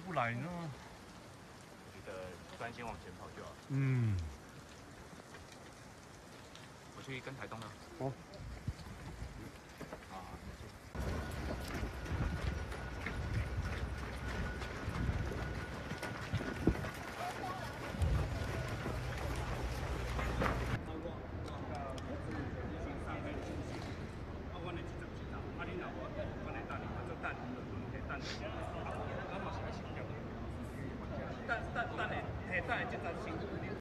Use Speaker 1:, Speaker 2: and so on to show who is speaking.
Speaker 1: 不来呢？
Speaker 2: 我觉得专心往前跑就好。
Speaker 1: 嗯，
Speaker 2: 我去跟台东了。
Speaker 1: 哦。
Speaker 2: 啊，没事。
Speaker 3: 你若无，我来等你，就等你，就等你。我嘛是要先叫。等下，嘿，等下这阵先。